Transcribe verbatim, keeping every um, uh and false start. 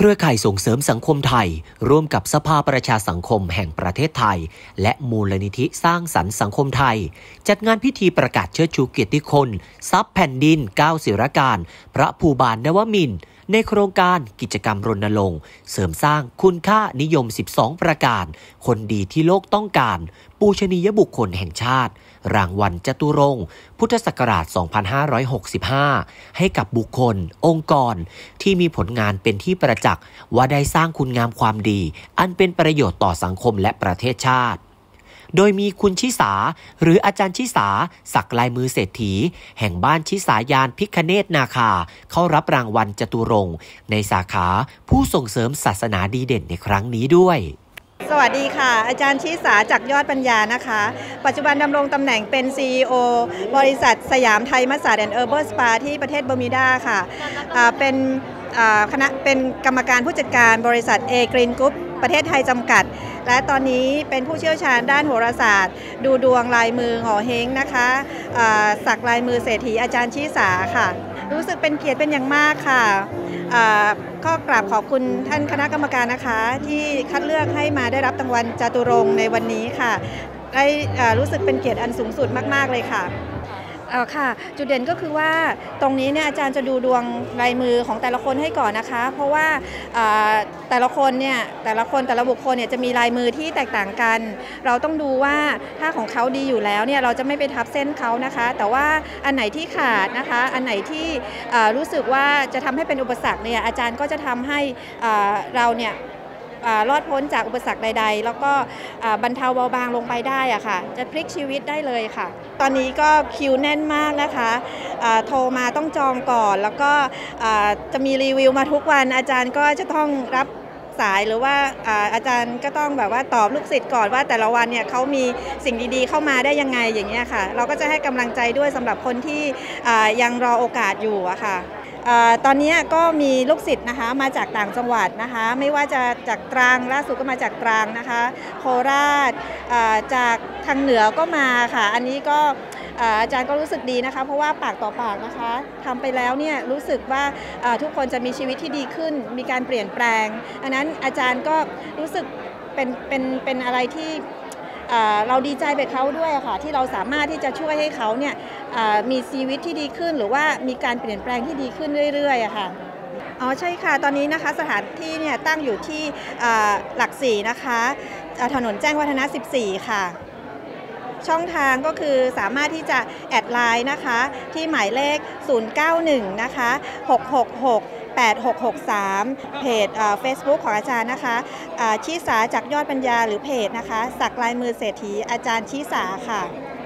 รือข่ายส่งเสริมสังคมไทยร่วมกับสภาประชาสังคมแห่งประเทศไทยและมูลนิธิสร้างสรรค์สังคมไทยจัดงานพิธีประกาศเชิดชูเกียรติคุณทรัพย์แผ่นดินเก้าศิรการพระภูบาลนวมินทร์ในโครงการกิจกรรมรณรงค์เสริมสร้างคุณค่านิยมสิบสองประการคนดีที่โลกต้องการปูชนียบุคคลแห่งชาติรางวัลจตุรงค์พุทธศักราช สองพันห้าร้อยหกสิบห้า ให้กับบุคคลองค์กรที่มีผลงานเป็นที่ประจักษ์ว่าได้สร้างคุณงามความดีอันเป็นประโยชน์ต่อสังคมและประเทศชาติโดยมีคุณชิสาหรืออาจารย์ชิสาสักลายมือเศรษฐีแห่งบ้านชิสายานพิคเนตนาคาเข้ารับรางวัลจตุรงค์ในสาขาผู้ส่งเสริมศาสนาดีเด่นในครั้งนี้ด้วยสวัสดีค่ะอาจารย์ชิสาจากยอดปัญญานะคะปัจจุบันดำรงตำแหน่งเป็น ซี อี โอ บริษัทสยามไทยมัสสาดแอนด์เออร์เบิร์สปาที่ประเทศเบอร์มิวดาค่ะเป็นคณะเป็นกรรมการผู้จัดการบริษัท A Green Group ประเทศไทยจำกัดและตอนนี้เป็นผู้เชี่ยวชาญด้านโหราศาสตร์ดูดวงลายมือหอเฮงนะคะสักลายมือเศรษฐีอาจารย์ชิสาค่ะรู้สึกเป็นเกียรติเป็นอย่างมากค่ะก็กราบขอบคุณท่านคณะกรรมการนะคะที่คัดเลือกให้มาได้รับรางวัลจตุรงค์ในวันนี้ค่ะได้รู้สึกเป็นเกียรติอันสูงสุดมากๆเลยค่ะค่ะจุดเด่นก็คือว่าตรงนี้เนี่ยอาจารย์จะดูดวงลายมือของแต่ละคนให้ก่อนนะคะเพราะว่าแต่ละคนเนี่ยแต่ละคนแต่ละบุคคลเนี่ยจะมีลายมือที่แตกต่างกันเราต้องดูว่าถ้าของเขาดีอยู่แล้วเนี่ยเราจะไม่ไปทับเส้นเขานะคะแต่ว่าอันไหนที่ขาดนะคะอันไหนที่รู้สึกว่าจะทำให้เป็นอุปสรรคเนี่ยอาจารย์ก็จะทำให้เราเนี่ยรอดพ้นจากอุปสรรคใดๆแล้วก็บรรเทาเบาบางลงไปได้อะค่ะจะพลิกชีวิตได้เลยค่ะตอนนี้ก็คิวแน่นมากนะคะโทรมาต้องจองก่อนแล้วก็จะมีรีวิวมาทุกวันอาจารย์ก็จะต้องรับสายหรือว่าอาจารย์ก็ต้องแบบว่าตอบลูกศิษย์ก่อนว่าแต่ละวันเนี่ยเขามีสิ่งดีๆเข้ามาได้ยังไงอย่างเงี้ยค่ะเราก็จะให้กำลังใจด้วยสำหรับคนที่ยังรอโอกาสอยู่อะค่ะตอนนี้ก็มีลูกศิษย์นะคะมาจากต่างจังหวัดนะคะไม่ว่าจะจากตรังล่าสุดก็มาจากตรังนะคะโคราชจากทางเหนือก็มาค่ะอันนี้ก็อาจารย์ก็รู้สึกดีนะคะเพราะว่าปากต่อปากนะคะทำไปแล้วเนี่ยรู้สึกว่าทุกคนจะมีชีวิตที่ดีขึ้นมีการเปลี่ยนแปลงอันนั้นอาจารย์ก็รู้สึกเป็นเป็นเป็นอะไรที่เราดีใจไปเขาด้วยค่ะที่เราสามารถที่จะช่วยให้เขาเนี่ยมีชีวิตที่ดีขึ้นหรือว่ามีการเปลี่ยนแปลงที่ดีขึ้นเรื่อยๆค่ะอ๋อใช่ค่ะตอนนี้นะคะสถานที่เนี่ยตั้งอยู่ที่หลักสี่นะคะถนนแจ้งวัฒนะสิบสี่ค่ะช่องทางก็คือสามารถที่จะแอดไลน์นะคะที่หมายเลขศูนย์ เก้า หนึ่งนะคะหก หก หก แปด หก หก สามเพจเฟซบุ๊กของอาจารย์นะคะชิสาจากยอดปัญญาหรือเพจนะคะสักลายมือเศรษฐีอาจารย์ชิสาค่ะ